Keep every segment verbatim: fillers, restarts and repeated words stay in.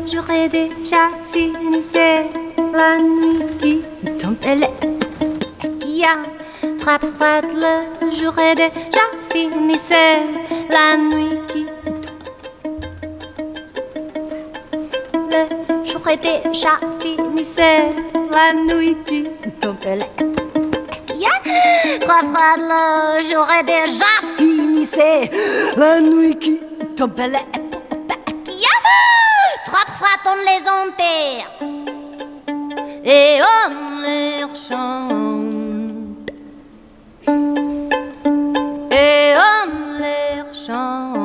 j'aurais déjà fini, c'est la nuit qui tombe. Il y a trois fois le j'aurais déjà fini, c'est la nuit qui tombe. J'aurais déjà fini, c'est la nuit qui tombe. Trois fois le j'aurais déjà fini, c'est la nuit qui tombe. Trois fois on les enterre et on les chante et on les chante.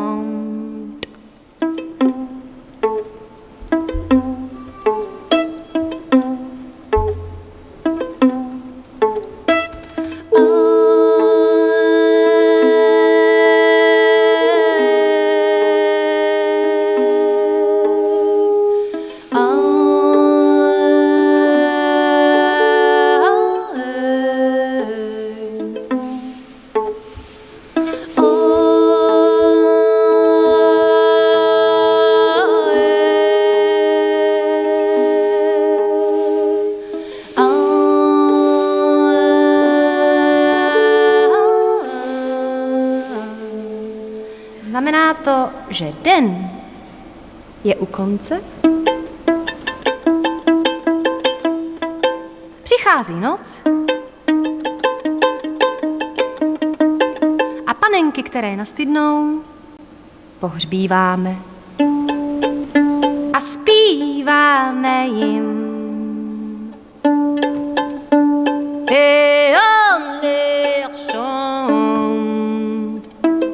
Znamená to, že den je u konce, přichází noc a panenky, které nastydnou, pohřbíváme a zpíváme jim. Et on les chante.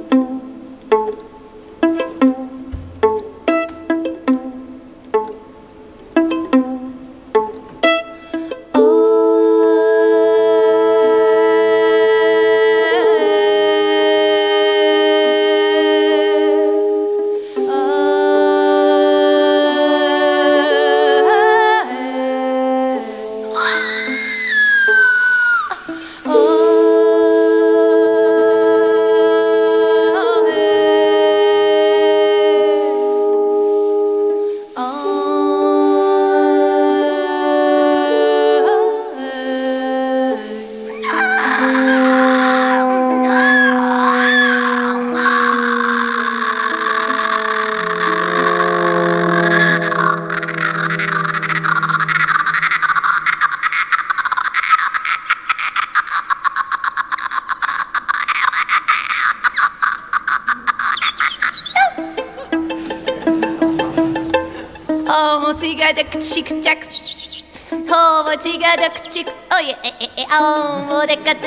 Oh, tiga de kchik chak. Oh, tiga de kchik. Oh yeah, eh eh oh, de kat.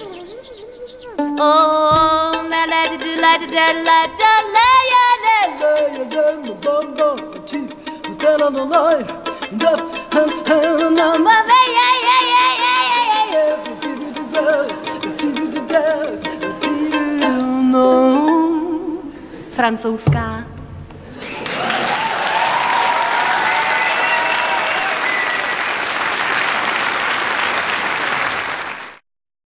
Oh, la la de la de la la de la ya la. Ya ga bom bom chi. Tela no noi. Da ham ham na ma ya ya ya ya ya ya. Francouzská.